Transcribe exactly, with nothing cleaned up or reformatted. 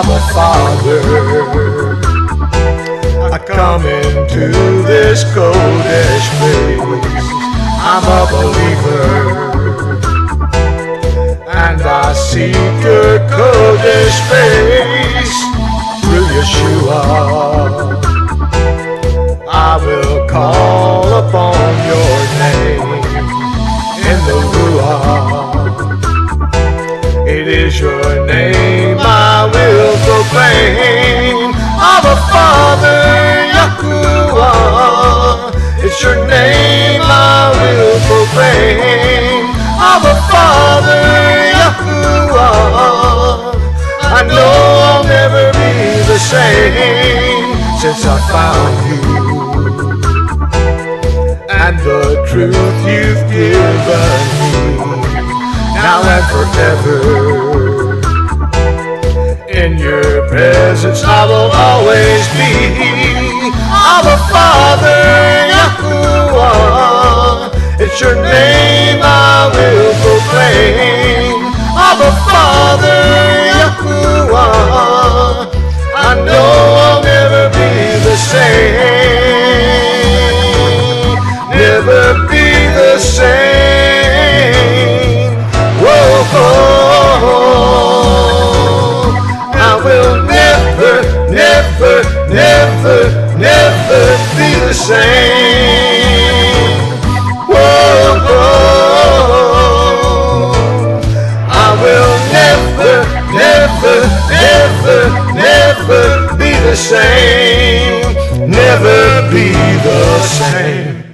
Abba Father, I come into this Kodesh place. I'm a believer, and I seek your Kodesh face. Through Yeshua, I will call upon your name. In the Ruach, it is your name I will proclaim. Abba Father, Yahuwah, it's your name I will proclaim. Abba Father, Yahuwah, I know I'll never be the same since I found you and the truth you've given me, now and forever. In your presence I will always be. Abba Father, Yahuwah, it's your name I will proclaim. Abba Father, Yahuwah, I know I'll never be the same, never be the same. Whoa, whoa, I will never, never, never, never be the same. Whoa, whoa, I will never, never, never, never be the same, never be the same.